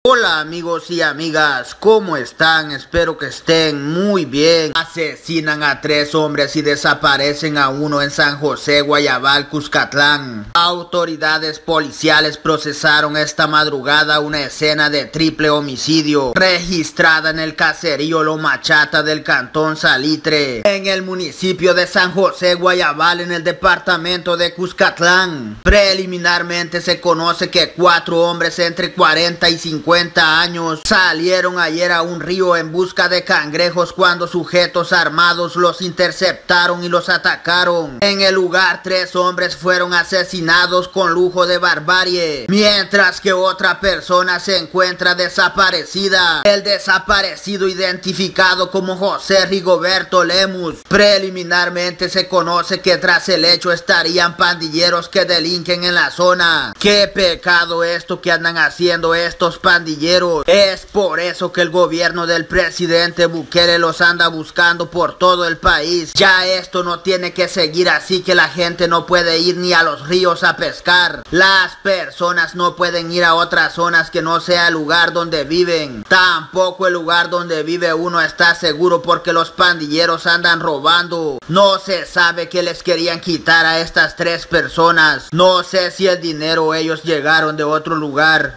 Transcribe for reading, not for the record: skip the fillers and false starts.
Hola amigos y amigas, ¿cómo están? Espero que estén muy bien. Asesinan a 3 hombres y desaparecen a uno en San José, Guayabal, Cuscatlán. Autoridades policiales procesaron esta madrugada una escena de triple homicidio registrada en el caserío Lo Machata del cantón Salitre, en el municipio de San José, Guayabal, en el departamento de Cuscatlán. Preliminarmente se conoce que 4 hombres entre 40 y 50 años salieron ayer a un río en busca de cangrejos cuando sujetos armados los interceptaron y los atacaron. En el lugar 3 hombres fueron asesinados con lujo de barbarie, mientras que otra persona se encuentra desaparecida. El desaparecido, identificado como José Rigoberto Lemus. Preliminarmente se conoce que tras el hecho estarían pandilleros que delinquen en la zona. Qué pecado esto que andan haciendo estos pandilleros. Es por eso que el gobierno del presidente Bukele los anda buscando por todo el país. Ya esto no tiene que seguir así, que la gente no puede ir ni a los ríos a pescar. Las personas no pueden ir a otras zonas que no sea el lugar donde viven. Tampoco el lugar donde vive uno está seguro porque los pandilleros andan robando. No se sabe qué les querían quitar a estas 3 personas. No sé si el dinero o ellos llegaron de otro lugar.